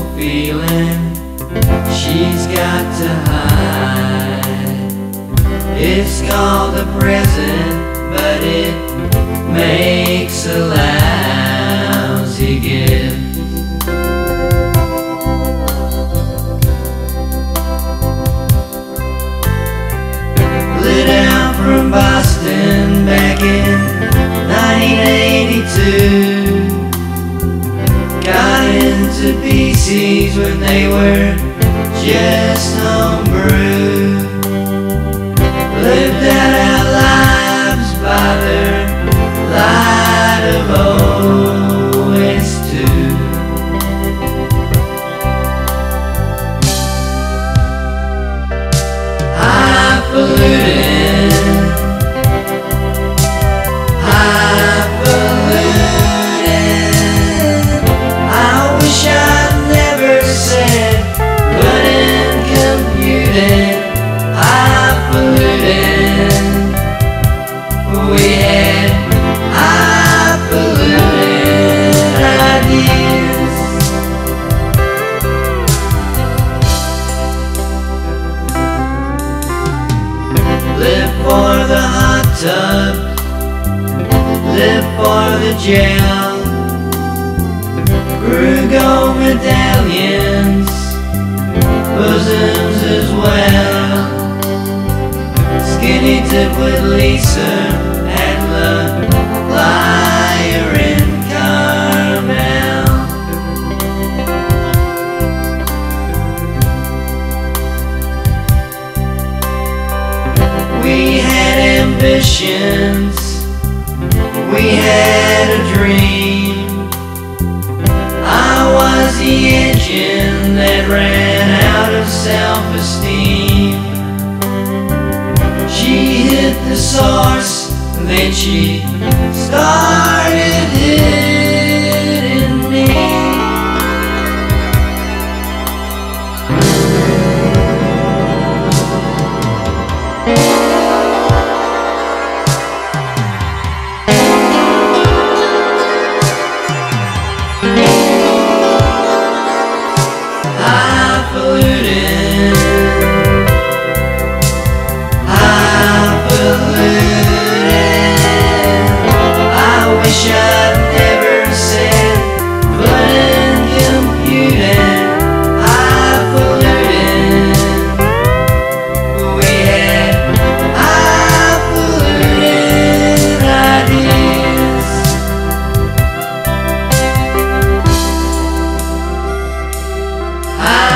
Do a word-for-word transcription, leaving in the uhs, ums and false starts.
feeling she's got to hide. It's called the present, but it makes a lousy gift. Lit out from Boston back in nineteen eighty-two. Got into P Cs when they were just homebrew. Lived out our lives by their light of O S two. Highfalutin, highfalutin. I wish I'd never said, but in computing, highfalutin, we had highfalutin ideas. Live for the hot tub, live for the jail. Grew gold medallions, bosoms as well. Skinny dip with Lisa at La Liar in Carmel. We had ambitions, we had a dream. I was the engine that ran out of self-esteem. She hit the source, then she started hitting me. Highfalutin, highfalutin. I wish I'd never said, but in computing, highfalutin, we had highfalutin ideas. I